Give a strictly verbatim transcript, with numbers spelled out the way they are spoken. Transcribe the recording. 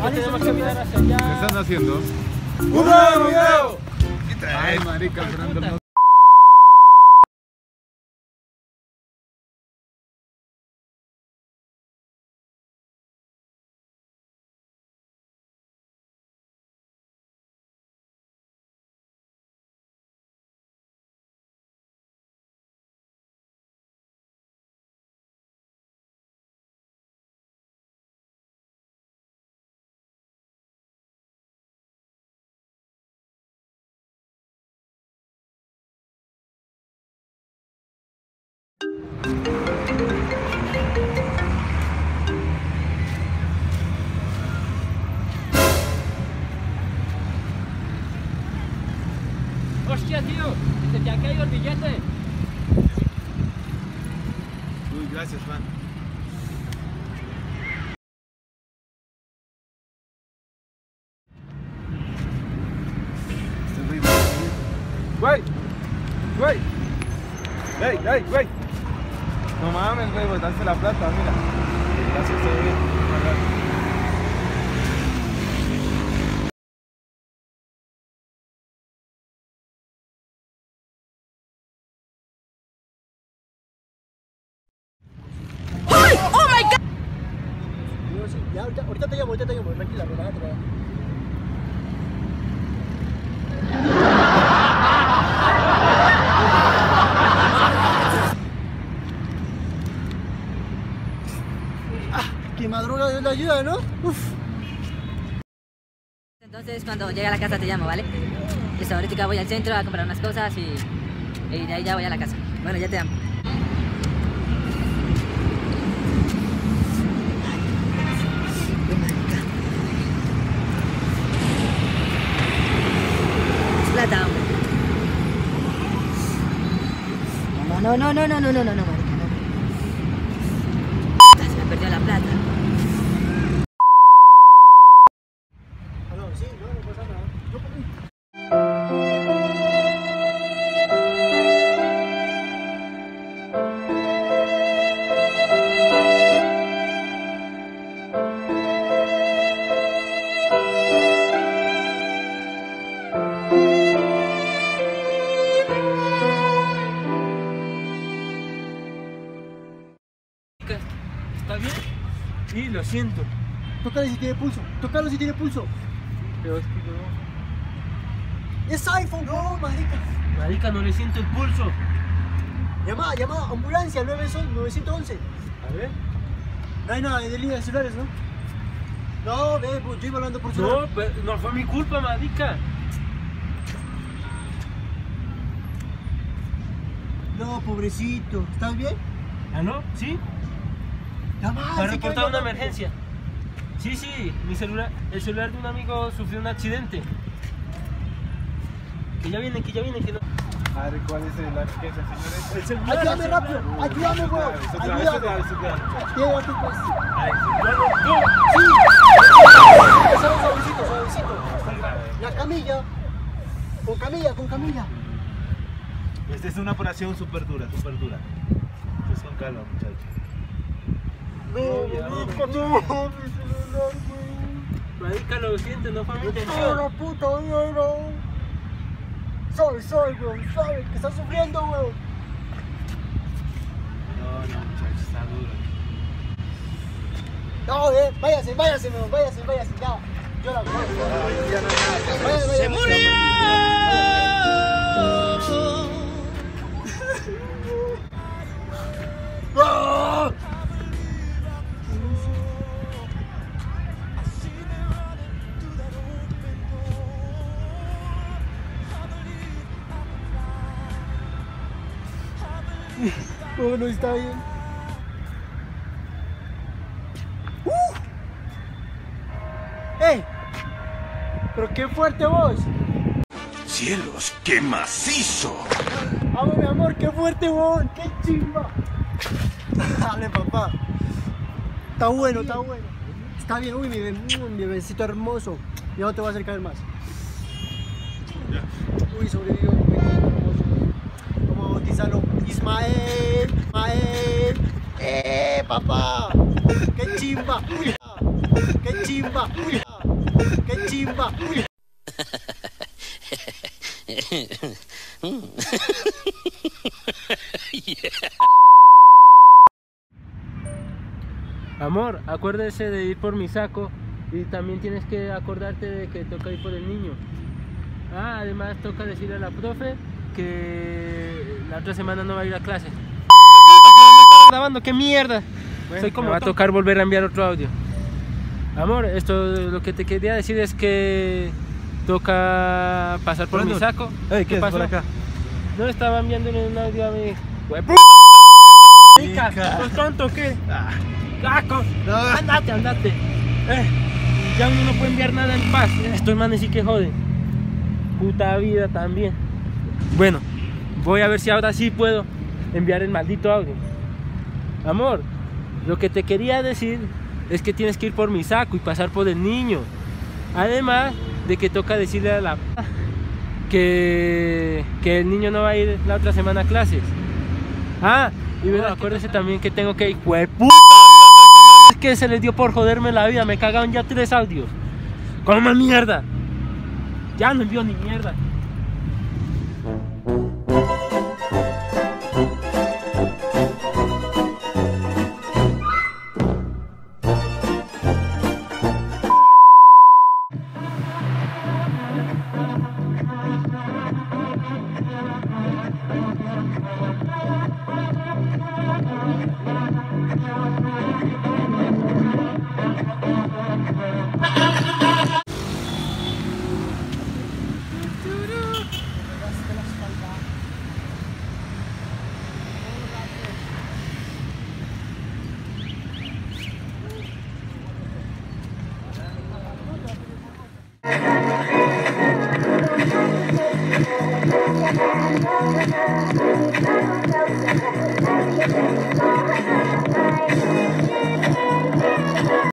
tenemos que mirar hacia allá. ¿Qué están haciendo? ¡Un nuevo video! Ay, marica, Fernando, no. ¡Hostia, tío! ¡Se te ha caído el billete! Uy, gracias, Juan. Güey, güey, güey, güey, güey. No mames, güey, botaste la plata, mira. Gracias, todo bien. Ya, ahorita, ahorita te llamo, ahorita te llamo, tranquila, relájate, relájate. Ah, que madruga de la ayuda, ¿no? Uf. Entonces cuando llegue a la casa te llamo, ¿vale? Listo, ahorita voy al centro a comprar unas cosas y, y de ahí ya voy a la casa. Bueno, ya te llamo. Plata, hombre. No, no, no, no, no, no, no, no, no, marica, no. Se me perdió la plata. Aló, sí, no, no pasa nada. Yo por mí. ¿Está bien? Sí, lo siento. Tócale si tiene pulso, tócalo si tiene pulso. Pero es que no... Es iPhone, no, marica. Marica, no le siento el pulso. Llama, llama, ambulancia, nueve once. A ver. No hay nada de línea de celulares, ¿no? No, ve, pues yo iba hablando por celular. No, pero no fue mi culpa, marica. No, pobrecito. ¿Estás bien? ¿Ah, no? ¿Sí? Llama, Para sí, reportar que una venga. emergencia. Sí, sí, mi celular, el celular de un amigo sufrió un accidente. Que ya viene, que ya viene, que no. A ver, ¿cuál es la emergencia, señores? El celular. Ayúdame el rápido, celular. ayúdame, weón. Ayúdame. Lleva tu pues. Ay, no, no. Sí. Suave, suavecito, suavecito. La camilla. Con camilla, con camilla. Esta es una operación súper dura, súper dura. Pues con calma, muchachos. No, marica, no, mi celular, weón. Marica, lo siento, no fue mi No, intención. la puta mierda. Sabe, sabe, weón, sabe que está sufriendo, weón. No, no, muchachos, está duro. No, eh, váyase, váyase, weón, váyase, váyase, ya. Yo la voy. ¡Se murió! ¡Ah! Oh, no está bien. ¡Uh! ¡Ey! ¡Pero qué fuerte vos! ¡Cielos, qué macizo! ¡Vamos, mi amor, qué fuerte vos! ¡Qué chimba! Dale, papá. Está bueno, está bueno. Está bien, uy, mi, be- mi bebecito hermoso. Ya no te voy a hacer caer más. Uy, sobrevivió. Mi bebecito hermoso. Vamos a bautizarlo. Ismael. Ismael. ¡Eh, papá! ¡Qué chimba! ¡Qué chimba! ¡Qué chimba! Amor, acuérdese de ir por mi saco y también tienes que acordarte de que toca ir por el niño. Ah, además toca decirle a la profe que la otra semana no va a ir a clase. Grabando, qué mierda. Bueno, Soy como me va a tocar volver a enviar otro audio. Amor, esto lo que te quería decir es que toca pasar por mi saco. Ey, ¿qué, es pasó? por acá? No, estaba enviándole un audio a mi ¡Hueputa! ¿Sos tonto o qué? ¡Caco! ¡Andate, andate! Eh, ya uno no puede enviar nada en paz. Estos manes sí que joden. Puta vida también. Bueno, voy a ver si ahora sí puedo enviar el maldito audio. Amor, lo que te quería decir es que tienes que ir por mi saco y pasar por el niño. Además de que toca decirle a la que, que el niño no va a ir la otra semana a clases. Ah, y bueno, acuérdese también que tengo que ir. ¡Hueputa! Es que se les dio por joderme la vida. Me cagaron ya tres audios. ¡Coma mierda! Ya no envío ni mierda.